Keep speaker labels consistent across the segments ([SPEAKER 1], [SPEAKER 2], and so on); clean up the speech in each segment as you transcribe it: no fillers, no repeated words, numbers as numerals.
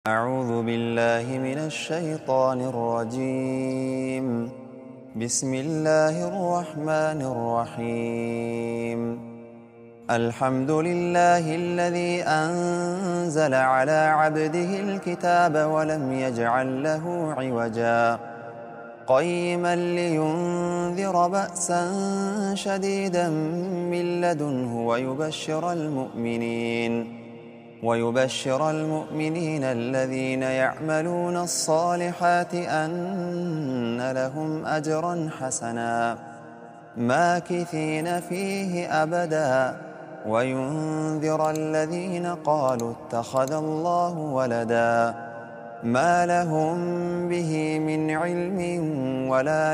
[SPEAKER 1] أعوذ بالله من الشيطان الرجيم. بسم الله الرحمن الرحيم. الحمد لله الذي أنزل على عبده الكتاب ولم يجعل له عوجا قيما لينذر بأسا شديدا من لدنه ويبشر المؤمنين الذين يعملون الصالحات أن لهم أجرا حسنا ماكثين فيه أبدا وينذر الذين قالوا اتخذ الله ولدا ما لهم به من علم ولا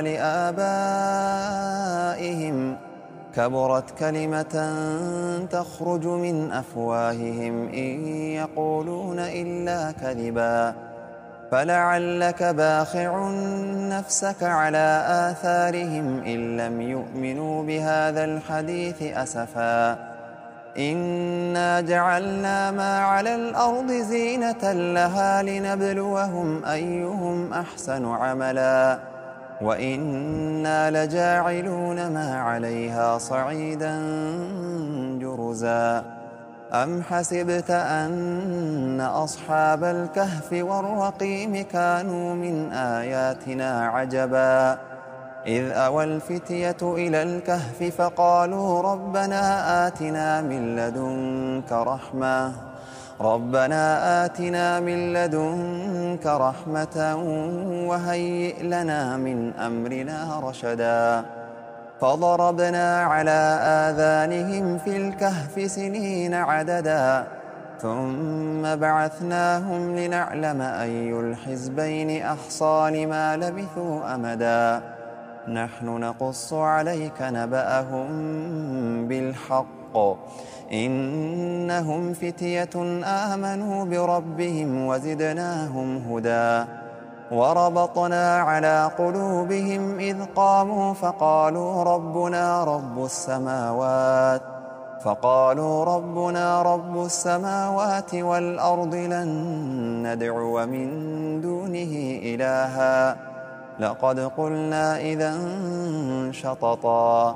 [SPEAKER 1] لآبائهم كبرت كلمة تخرج من أفواههم إن يقولون إلا كذبا فلعلك باخع نفسك على آثارهم إن لم يؤمنوا بهذا الحديث أسفا إنا جعلنا ما على الأرض زينة لها لنبلوهم أيهم أحسن عملا وإنا لجاعلون ما عليها صعيدا جرزا أم حسبت أن أصحاب الكهف والرقيم كانوا من آياتنا عجبا إذ أوى الفتية إلى الكهف فقالوا ربنا آتنا من لدنك رحمة وهيئ لنا من أمرنا رشدا فضربنا على آذانهم في الكهف سنين عددا ثم بعثناهم لنعلم أي الحزبين أحصى لما لبثوا أمدا نحن نقص عليك نبأهم بالحق إنهم فتية آمنوا بربهم وزدناهم هدى وربطنا على قلوبهم إذ قاموا فقالوا ربنا رب السماوات والأرض لن ندعو من دونه إلها لقد قلنا إذا شططا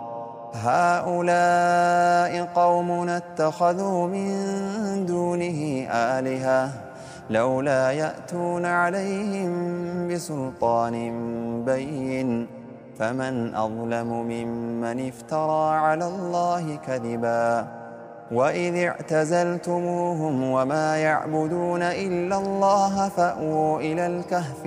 [SPEAKER 1] هؤلاء قومنا اتخذوا من دونه آلهة لولا يأتون عليهم بسلطان بين فمن أظلم ممن افترى على الله كذبا وإذ اعتزلتموهم وما يعبدون إلا الله فأووا إلى الكهف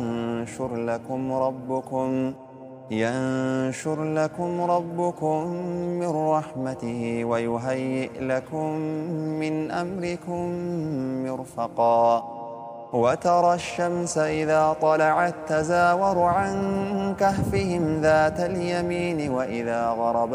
[SPEAKER 1] ينشر لكم ربكم من رحمته ويهيئ لكم من أمركم مرفقا وترى الشمس إذا طلعت تزاور عن كهفهم ذات اليمين وإذا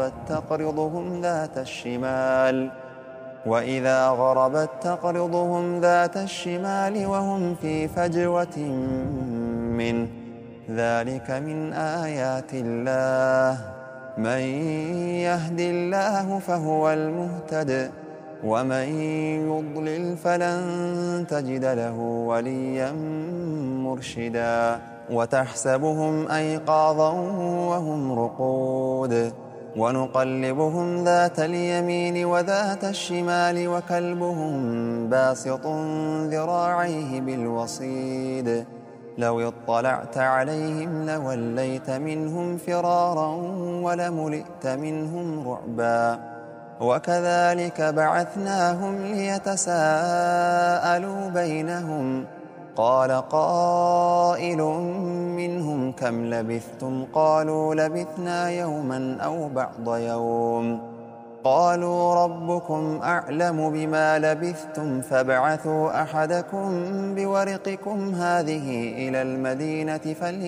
[SPEAKER 1] غربت تقرضهم ذات الشمال وهم في فجوة منه ذلك من آيات الله من يهد الله فهو المهتد ومن يضلل فلن تجد له وليا مرشدا وتحسبهم أيقاظا وهم رقود ونقلبهم ذات اليمين وذات الشمال وكلبهم باسط ذراعيه بالوصيد لو اطلعت عليهم لوليت منهم فرارا ولملئت منهم رعبا وكذلك بعثناهم ليتساءلوا بينهم قال قائل منهم كم لبثتم قالوا لبثنا يوما أو بعض يوم قالوا ربكم أعلم بما لبثتم فابعثوا أحدكم بورقكم هذه إلى المدينة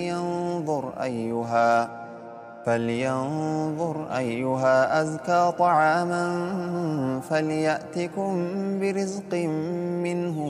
[SPEAKER 1] فلينظر أيها أزكى طعاما فليأتكم برزق منه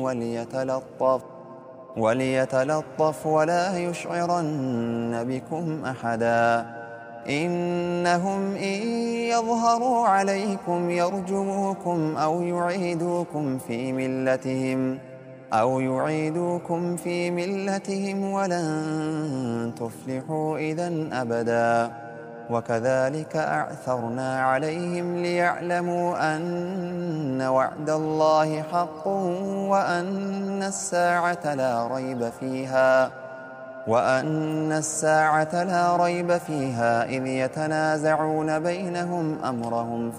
[SPEAKER 1] وليتلطف ولا يشعرن بكم أحدا إنهم إن يظهروا عليكم يرجموكم أو يعيدوكم في ملتهم أو يعيدوكم في ملتهم ولن تفلحوا إذن أبدا. وكذلك أعثرنا عليهم ليعلموا أن وعد الله حق وأن الساعة لا ريب فيها إذ يتنازعون بينهم أمرهم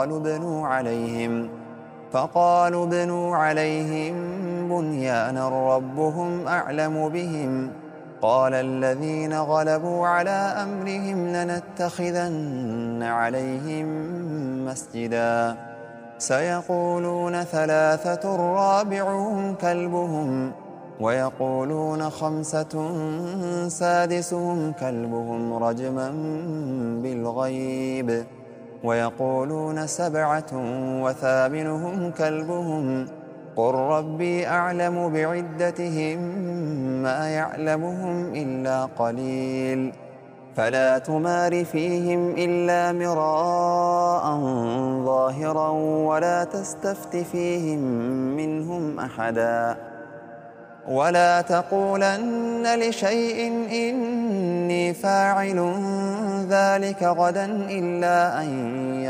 [SPEAKER 1] فقالوا ابنوا عليهم بنيانا ربهم أعلم بهم. قال الذين غلبوا على أمرهم لنتخذن عليهم مسجدا. سيقولون 3 رابعهم كلبهم ويقولون 5 سادسهم كلبهم رجما بالغيب ويقولون 7 وثامنهم كلبهم قل ربي أعلم بعدتهم ما يعلمهم إلا قليل. فلا تمار فيهم إلا مراء ظاهرا ولا تستفت فيهم منهم أحدا. ولا تقولن لشيء إني فاعل ذلك غدا إلا أن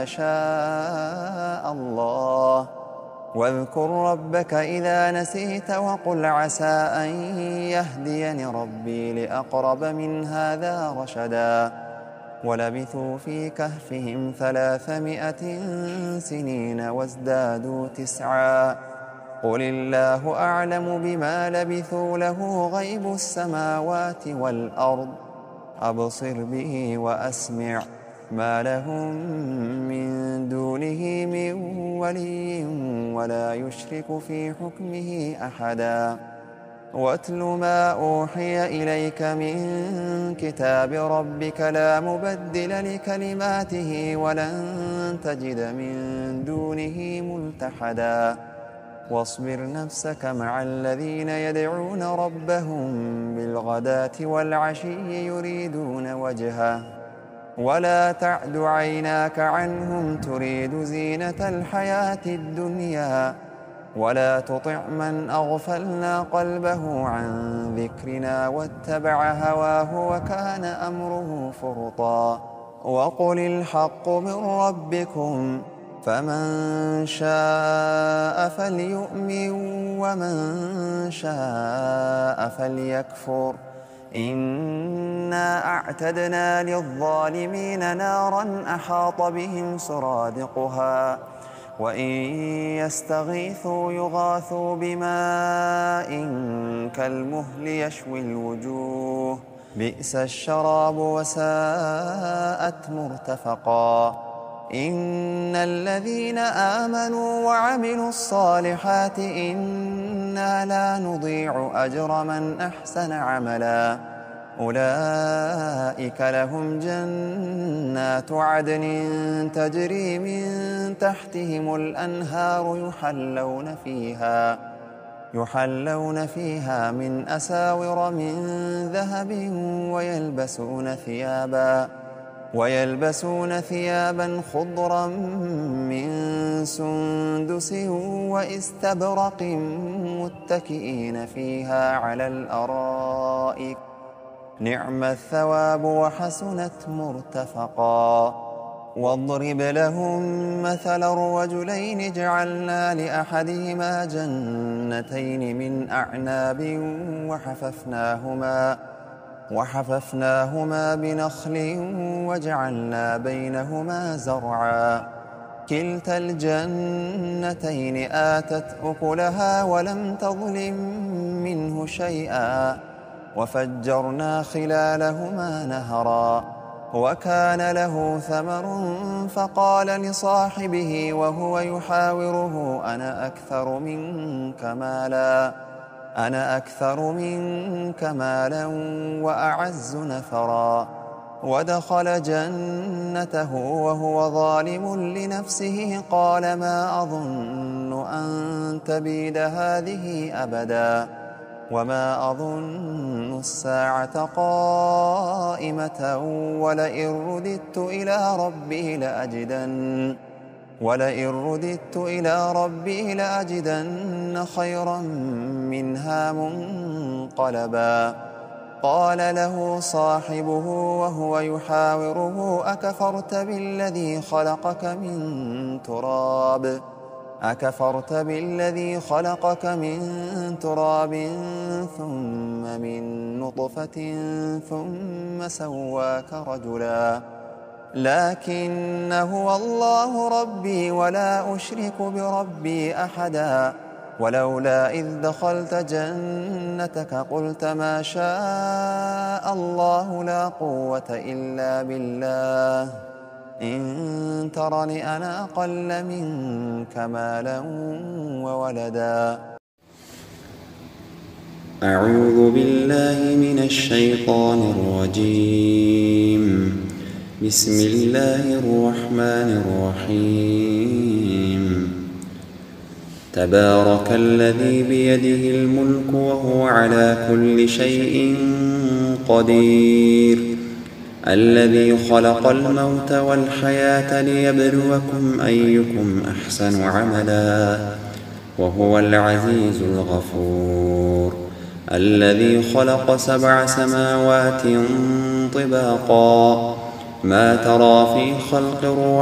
[SPEAKER 1] يشاء الله. واذكر ربك إذا نسيت وقل عسى أن يهديني ربي لأقرب من هذا رشدا. ولبثوا في كهفهم 300 سنين وازدادوا 9. قل الله أعلم بما لبثوا له غيب السماوات والأرض أبصر به وأسمع ما لهم من دونه من ولي ولا يشرك في حكمه أحدا. واتل ما أوحي إليك من كتاب ربك لا مبدل لكلماته ولن تجد من دونه ملتحدا. واصبر نفسك مع الذين يدعون ربهم بالغداة والعشي يريدون وجهه ولا تعد عيناك عنهم تريد زينة الحياة الدنيا ولا تطع من أغفلنا قلبه عن ذكرنا واتبع هواه وكان أمره فرطا. وقل الحق من ربكم فمن شاء فليؤمن ومن شاء فليكفر. إنا أعتدنا للظالمين نارا أحاط بهم سرادقها وإن يستغيثوا يغاثوا بماء كالمهل يشوي الوجوه بئس الشراب وساءت مرتفقا. إن الذين آمنوا وعملوا الصالحات إنا لا نضيع أجر من أحسن عملا. أولئك لهم جنات عدن تجري من تحتهم الأنهار يحلون فيها من أساور من ذهب ويلبسون ثيابا خضرا من سندس واستبرق متكئين فيها على الأرائك نعم الثواب وحسنت مرتفقا. واضرب لهم مثل الرجلين جعلنا لأحدهما جنتين من أعناب وحففناهما بنخل وجعلنا بينهما زرعا كلتا الجنتين آتت أكلها ولم تظلم منه شيئا وفجرنا خلالهما نهرا وكان له ثمر فقال لصاحبه وهو يحاوره أنا أكثر منك مالا وأعز نفرا. ودخل جنته وهو ظالم لنفسه قال ما أظن أن تبيد هذه أبدا وما أظن الساعة قائمة ولئن رددت إلى ربي ولئن رددت إلى ربي لأجدن خيرا منها منقلبا قال له صاحبه وهو يحاوره أكفرت بالذي خلقك من تراب ثم من نطفة ثم سواك رجلا لكن هو الله ربي ولا أشرك بربي أحدا ولولا إذ دخلت جنتك قلت ما شاء الله لا قوة إلا بالله إن ترني أنا أقل منك مالا وولدا.
[SPEAKER 2] أعوذ بالله من الشيطان الرجيم. بسم الله الرحمن الرحيم. تبارك الذي بيده الملك وهو على كل شيء قدير الذي خلق الموت والحياة ليبلوكم أيكم أحسن عملا وهو العزيز الغفور الذي خلق 7 سماوات طباقا ما ترى في خلق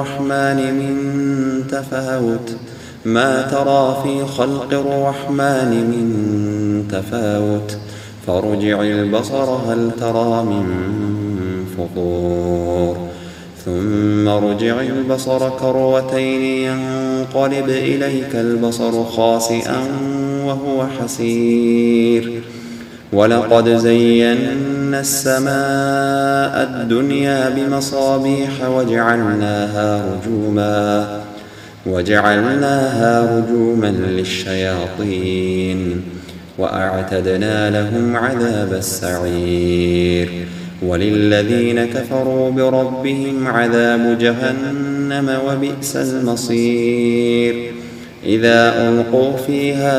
[SPEAKER 2] الرحمن من تفاوت فارجع البصر هل ترى من فطور ثم ارجع البصر كرتين ينقلب إليك البصر خاسئا وهو حسير ولقد زينا السماء الدنيا بمصابيح وجعلناها رجوما للشياطين وأعتدنا لهم عذاب السعير وللذين كفروا بربهم عذاب جهنم وبئس المصير إذا ألقوا فيها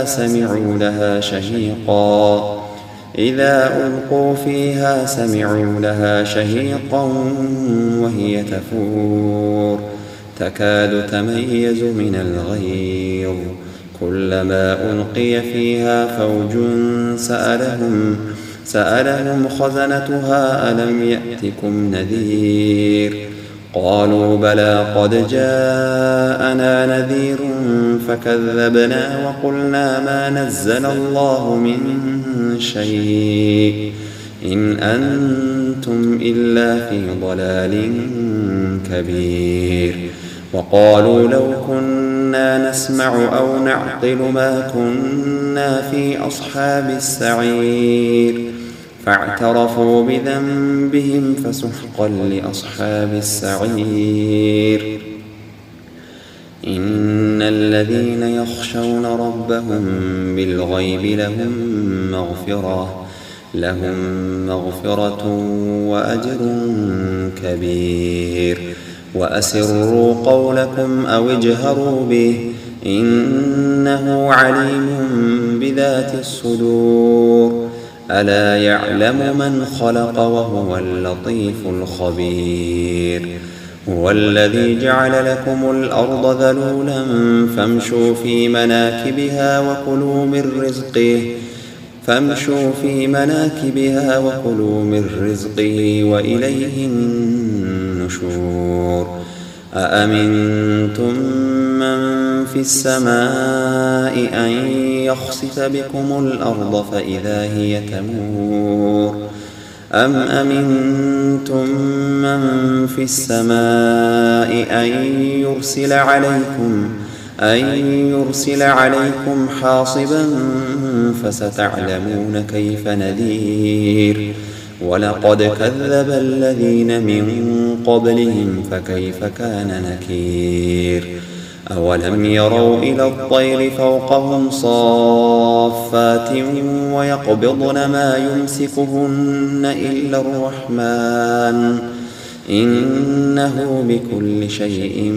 [SPEAKER 2] سمعوا لها شهيقا وهي تفور تكاد تميز من الغيظ كلما ألقي فيها فوج سألهم خزنتها ألم يأتكم نذير قالوا بلى قد جاءنا نذير فكذبنا وقلنا ما نزل الله من شيء إن أنتم إلا في ضلال كبير وقالوا لو كنا نسمع أو نعقل ما كنا في أصحاب السعير فاعترفوا بذنبهم فسحقا لأصحاب السعير إن الذين يخشون ربهم بالغيب لهم مغفرة وأجر كبير وأسروا قولكم أو اجهروا به إنه عليم بذات الصدور ألا يعلم من خلق وهو اللطيف الخبير هو الذي جعل لكم الأرض ذلولا فامشوا في مناكبها وكلوا من رزقه وإليه النشور أأمنتم من في السماء أن يخسف بكم الأرض فإذا هي تمور أم أمنتم من في السماء أن يرسل عليكم حاصبا فستعلمون كيف نذير ولقد كذب الذين من قبلهم فكيف كان نكير أولم يروا إلى الطير فوقهم صافات ويقبضن ما يمسكهن إلا الرحمن إنه بكل شيء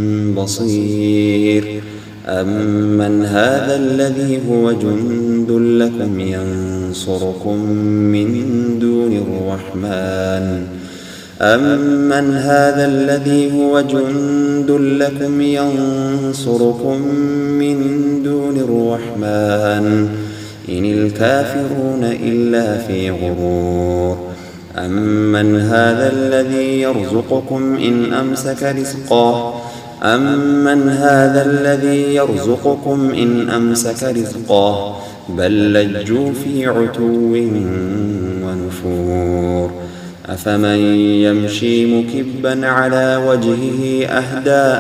[SPEAKER 2] بصير أمن هذا الذي هو جند لكم ينصركم من دون الرحمن أمن هذا الذي هو جند لكم ينصركم من دون الرحمن إن الكافرون إلا في غرور أمن هذا الذي يرزقكم إن أمسك رزقه أمن هذا الذي يرزقكم إن أمسك رزقه بل لجوا في عتو ونفور أفمن يمشي مكبا على وجهه أهدى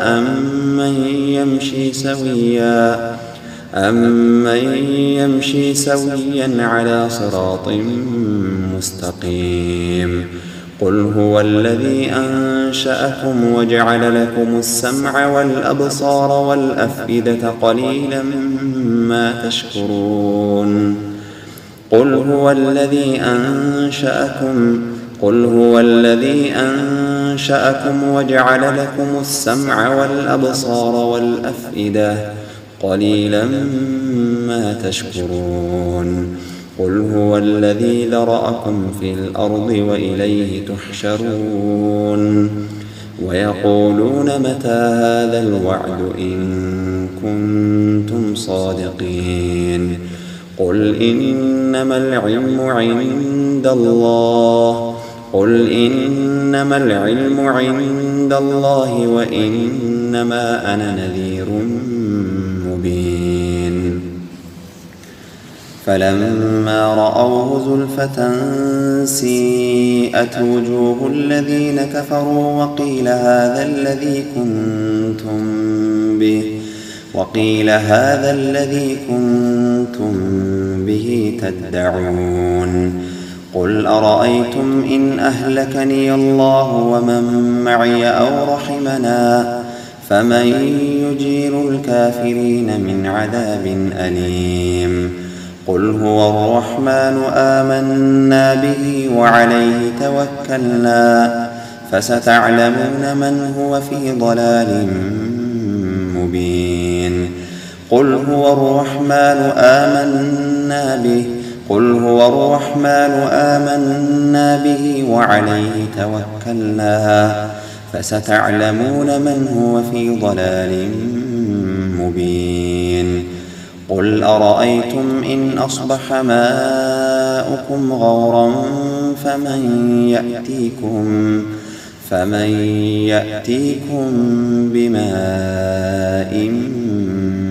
[SPEAKER 2] أمن يمشي سويا على صراط مستقيم قل هو الذي أنشأكم وجعل لكم السمع والأبصار والأفئدة قليلا ما تشكرون قل هو الذي أنشأكم وجعل لكم السمع والأبصار والأفئدة قليلا ما تشكرون قل هو الذي ذرأكم في الأرض وإليه تحشرون ويقولون متى هذا الوعد إن كنتم صادقين قل إنما العلم عند الله وإنما أنا نذير مبين فلما رأوه زلفة سيئت وجوه الذين كفروا وقيل هذا الذي كنتم به تدعون قل أرأيتم إن أهلكني الله ومن معي أو رحمنا فمن يجير الكافرين من عذاب أليم قل هو الرحمن آمنا به وعليه توكلنا فستعلمون من هو في ضلال مبين قل هو الرحمن آمنا به وعليه توكلنا فستعلمون من هو في ضلال مبين قل أرأيتم إن أصبح ماؤكم غورا فمن يأتيكم بماء